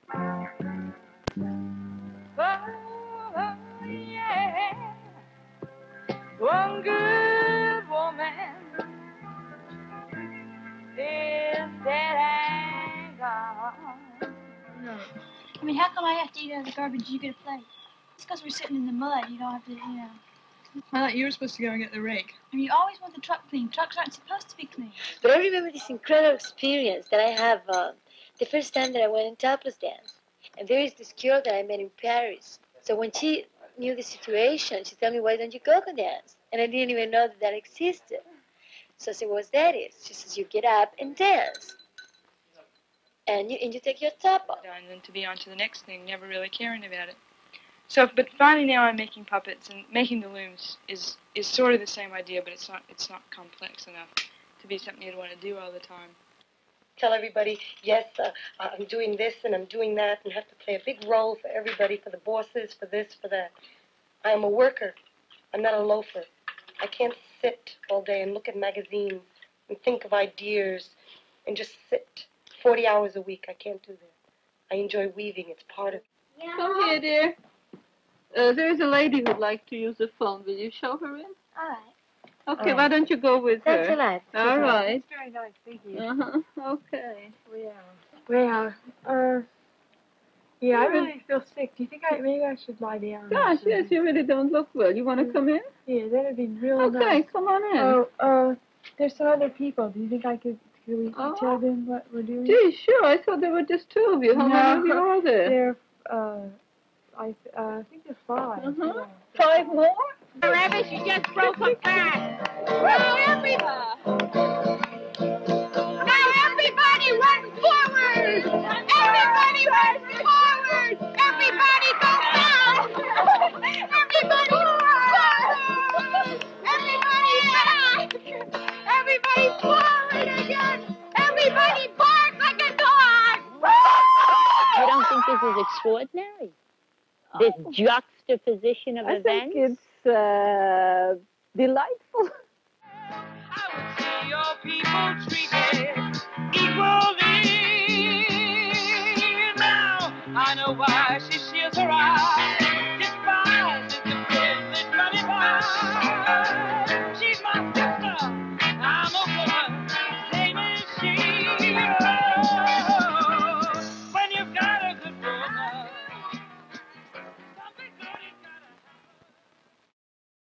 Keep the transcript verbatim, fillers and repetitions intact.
Oh, yeah. One good woman is dead and gone. No. I mean, how come I have to eat out of the garbage and you get a plate? It's because we're sitting in the mud. You don't have to, you know. I thought you were supposed to go and get the rake. I mean, you always want the truck clean. Trucks aren't supposed to be clean. But I remember this incredible experience that I have uh, the first time that I went in topless dance. And there is this girl that I met in Paris. So when she knew the situation, she told me, why don't you go and dance? And I didn't even know that that existed. So I said, what's that is? She says, you get up and dance. And you, and you take your top off. And then to be on to the next thing, never really caring about it. So, but finally now I'm making puppets, and making the looms is, is sort of the same idea, but it's not, it's not complex enough to be something you'd want to do all the time. Tell everybody, yes, uh, I'm doing this and I'm doing that, and have to play a big role for everybody, for the bosses, for this, for that. I am a worker. I'm not a loafer. I can't sit all day and look at magazines and think of ideas and just sit forty hours a week. I can't do that. I enjoy weaving. It's part of it. Yeah. Come here, dear. Uh, there's a lady who'd like to use the phone. Will you show her in? All right. Okay, All why right. don't you go with That's her? alive. All right. It's very nice, thank you. Uh-huh, okay. Well, uh, yeah, I really feel sick. Do you think I, maybe I should lie down? Gosh, yes, you really don't look well. You want to come in? Yeah, that'd be really Okay, nice. come on in. Oh, uh, there's some other people. Do you think I could, could we Oh. tell them what we're doing? Gee, sure, I thought there were just two of you. How No. many of you are there? There, uh, I, uh, I think there's five. Uh-huh. Yeah. Five more? Rabbit, she just broke her back. Now everybody, now everybody run forward. Everybody run forward. Everybody go down. Everybody forward. Everybody back. Everybody forward again. Everybody bark like a dog. You don't think this is extraordinary? This juxtaposition of I events? think it's uh, delightful. I would see your people treated